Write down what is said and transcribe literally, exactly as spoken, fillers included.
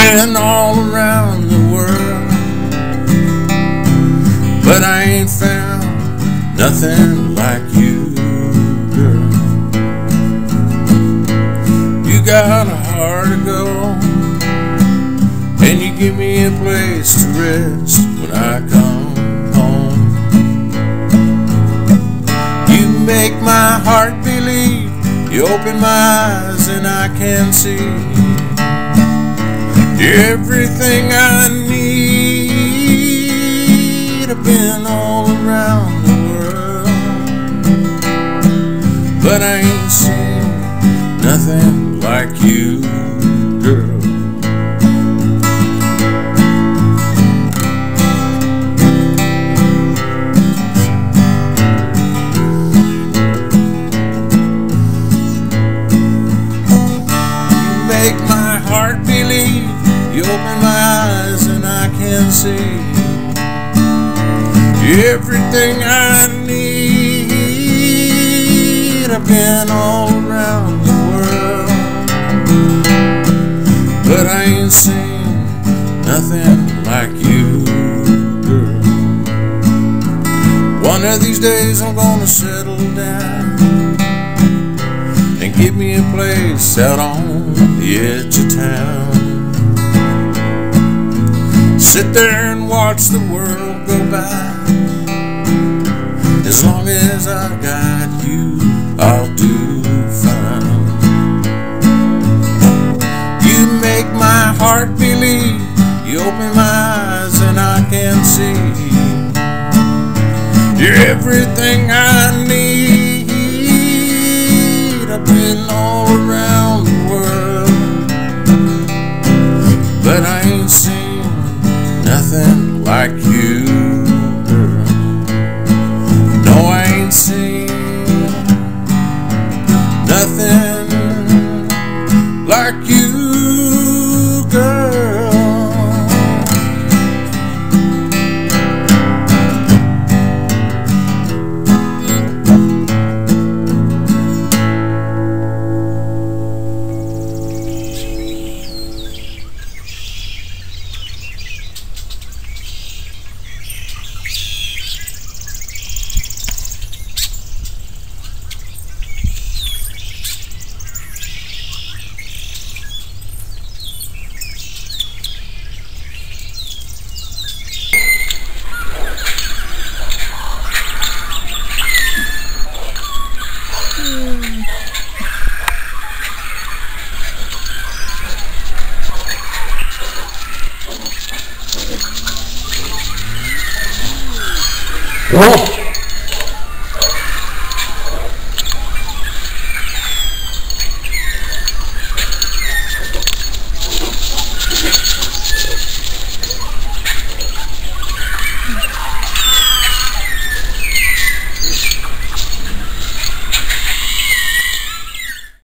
been all around the world, but I ain't found nothing like you, girl. You got a heart of gold, and you give me a place to rest when I come home. You make my heart believe, you open my eyes and I can see you're everything I need. I've been all around the world, but I ain't seen nothing like you, girl. You make my heart believe, you open my eyes and I can see everything I need. I've been all around the world, but I ain't seen nothing like you, girl. One of these days I'm gonna settle down and get me a place out on the edge of town. Sit there and watch the world go by. As long as I've got you, I'll do fine. You make my heart believe, you open my eyes and I can see you're everything I need. I've been all around the world, but I ain't seen nothing like you, girl. No, I ain't seen nothing like you, girl. Whoa!